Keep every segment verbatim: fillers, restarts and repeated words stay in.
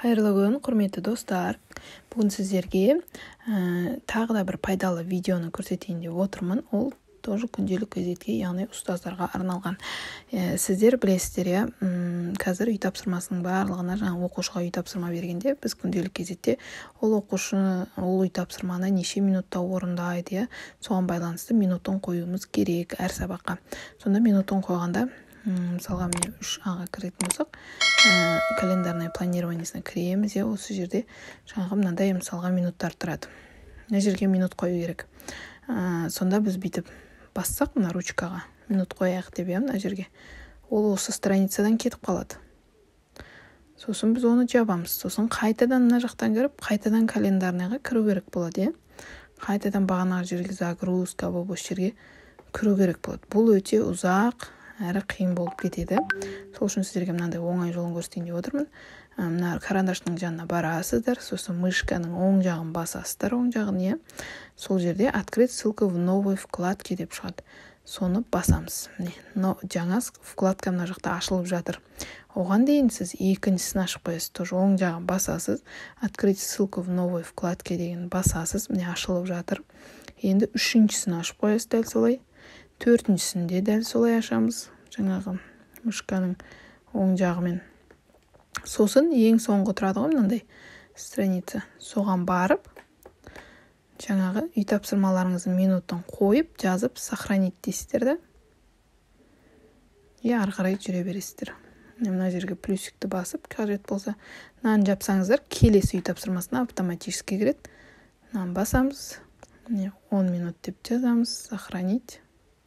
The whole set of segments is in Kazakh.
Қайырлы күн, құрметті достар. Бүгін сіздерге ә, тағы да бір пайдалы видеоны көрсетейін деп отырмын. Ол тоже күнделік газетке, яғни ұстаздарға арналған. Ә, сіздер білесіздер, иә, қазір үй тапсырмасының барлығына, жаңа оқушыға үй тапсырма бергенде, біз күнделік газетте ол оқушы ол үй тапсырманы неше минутта орындайды, иә, соған байланысты минутын қоюымыз керек әр сабаққа. Сонда минутын қойғанда, мысалға міне үш аға кіретін болсақ, ә, календарный планированиесіне кіреміз, иә, осы жерде жаңағы мынандай мысалға минуттар тұрады. Мына жерге минут қою керек. Ә, сонда біз бүйтіп бассақ, мына ручкаға минут қояйық деп, иә, мына жерге. Ол осы страницадан кетіп қалады. Сосын біз оны жабамыз. Сосын қайтадан мына жақтан кіріп, қайтадан календарныйға кіру керек болады, иә. Қайтадан бағанағы жерге загрузка болып осы жерге кіру керек болады. Бұл өте ұзақ әрі қиын болып кетеді. Сол үшін сіздерге мынандай оңай жолын көрсетейін деп отырмын. Мына карандаштың жанына барасыздар, сосын мышканың оң жағын басасыздар, оң жағын, иә. Сол жерде открыть ссылку в новой вкладке деп шығады. Соны басамыз. Міне, но жаңа вкладка мына жақта ашылып жатыр. Оған дейін сіз екіншісін ашып қоясыз, тоже оң жағын басасыз, открыть ссылку в новой вкладке деген басасыз, міне ашылып жатыр. Енді үшіншісін ашып қоясыз дәл солай. Төртіншісінде дәл солай ашамыз, жаңағы мышканың оң жағымен. Сосын ең соңғы тұрады ғой мынандай страница. Соған барып, жаңағы үй тапсырмаларыңыздың минутын қойып, жазып, сохранить дейсіздер да. Е, ары қарай жүре бересіздер. Мына жерге плюсикті басып, қажет болса, мынаны жапсаңыздар, келесі үй тапсырмасына автоматически кіреді. Мынаны басамыз, он минут деп жазамыз, сохранить.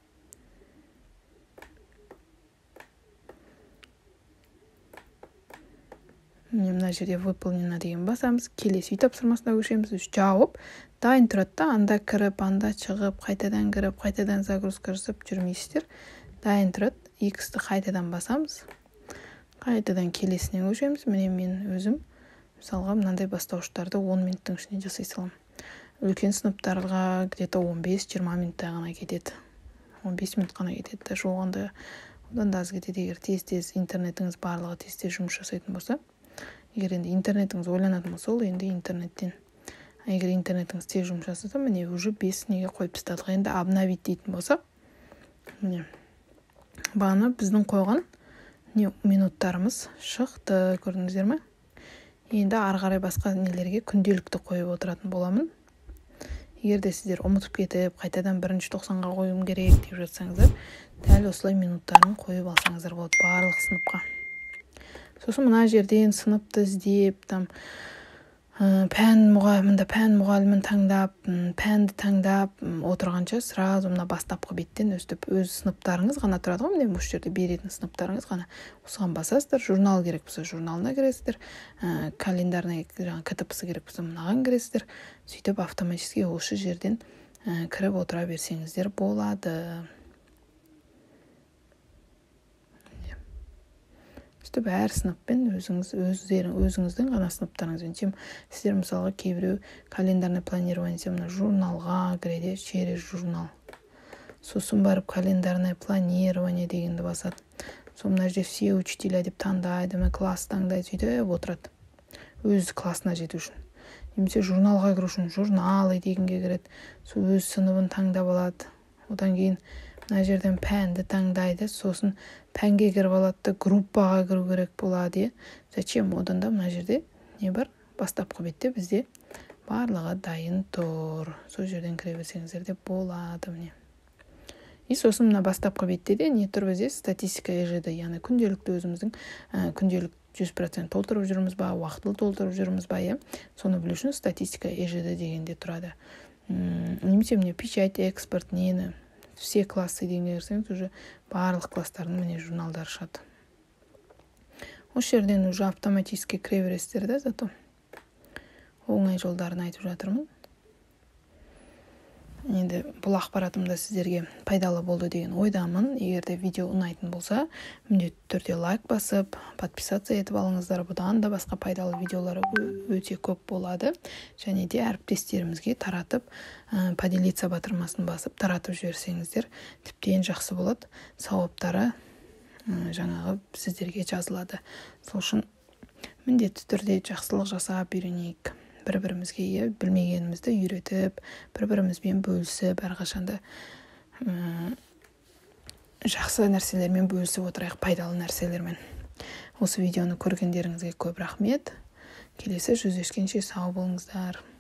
Мына жерде выполнено деген басамыз, келесі үй тапсырмасына көшеміз, жауып, дайын тұрады да, анда кіріп, анда шығып, қайтадан кіріп, қайтадан загрузка жасап жүрмейсіздер. Дайын тұрады, иксті қайтадан басамыз, қайтадан келесіне көшеміз. Міне мен өзім, мысалға, мынандай бастауыштарды он минуттың ішінде жасай салам. Үлкен сыныптарға где-то он бес жиырма минутта ғана кетеді. он бес минут қана кетеді. Даже оғанда одан да аз кетеді, егер тез-тез интернетіңіз барлығы тез-тез жұмыс жасайтын болса. Егер енді интернетіңіз ойланатын болса, ол енді интернеттен. А егер интернетіңіз тез жұмыс жасаса, міне уже бес неге қойып тастадық. Енді обновить дейтін болса, міне бағана біздің қойған не минуттарымыз шықты, көрдіңіздер ме? Енді ары қарай басқа нелерге күнделікті қойып отыратын боламын. Егер де сіздер ұмытып кетіп, қайтадан бірінші тоқсанға қойым керек деп жатсаңыздар, дәл осылай минуттарын қойып алсаңыздар болады барлық сыныпқа. Сосын мына жерден сыныпты іздеп, там пән мұғалімінде пән мұғалімін таңдап, пәнді таңдап отырғанша сразу мына бастапқы беттен өстіп өз сыныптарыңыз ғана тұрады ғой, міне осы жерде беретін сыныптарыңыз ғана. Осыған басасыздар, журнал керек болса журналына кіресіздер, календарный жаңағы ктп-сы керек болса мынаған кіресіздер. Сөйтіп автоматически осы жерден кіріп отыра берсеңіздер болады. Сөйтіп әр сыныппен өзіңіз, өздерің, өзіңіздің ғана сыныптарыңызбен. Сіздер мысалға кейбіреу календарный планирование мына журналға кіреді, через журнал. Сосын барып календарное планирование дегенді басады. Сол мына жерде все учителя деп таңдайды, мына класс таңдайды, сөйтіп отырады. Өз классына жету үшін. Немесе журналға кіру үшін журналы дегенге кіреді. Сол өз сыныбын таңдап алады. Одан кейін мына жерден пәнді таңдайды, сосын пәнге кіріп алады, группаға кіру керек болады. Зачем? Одан да мына жерде не бар? Бастапқы бетте бізде барлығы дайын тұр. Сол жерден кіре берсеңіздер де болады. Міне. И сосын мына бастапқы бетте де не тұр бізде? Статистика ежеді, яғни күнделікті өзіміздің күнделік жүз процент толтырып жүрміз ба, уақытылы толтырып жүрміз ба, иә? Соны білу үшін статистика ежеді дегенде тұрады. Немесе міне печать, экспорт, нені? Все классы дегенге кірсеңіз, уже барлық класстардың міне журналдар шығады. Осы жерден уже автоматически кіре бересіздер да, зато оңай жолдарын айтып жатырмын. Енді бұл ақпаратымда сіздерге пайдалы болды деген ойдамын. Егер де видео ұнайтын болса, міндетті түрде лайк басып, подписаться етіп алыңыздар. Бұдан да басқа пайдалы видеолар өте көп болады. Және де әріптестерімізге таратып, поделиться батырмасын басып, таратып жіберсеңіздер, тіптен жақсы болады. Сауаптары жаңағы сіздерге жазылады. Сол үшін міндетті түрде жақсылық жасап үйренейік. Бір-бірімізге иә, білмегенімізді үйретіп, бір-бірімізбен бөлісіп, әрқашанда жақсы нәрселермен бөлісіп отырайық, пайдалы нәрселермен. Осы видеоны көргендеріңізге көп рахмет. Келесі жүздескенше сау болыңыздар.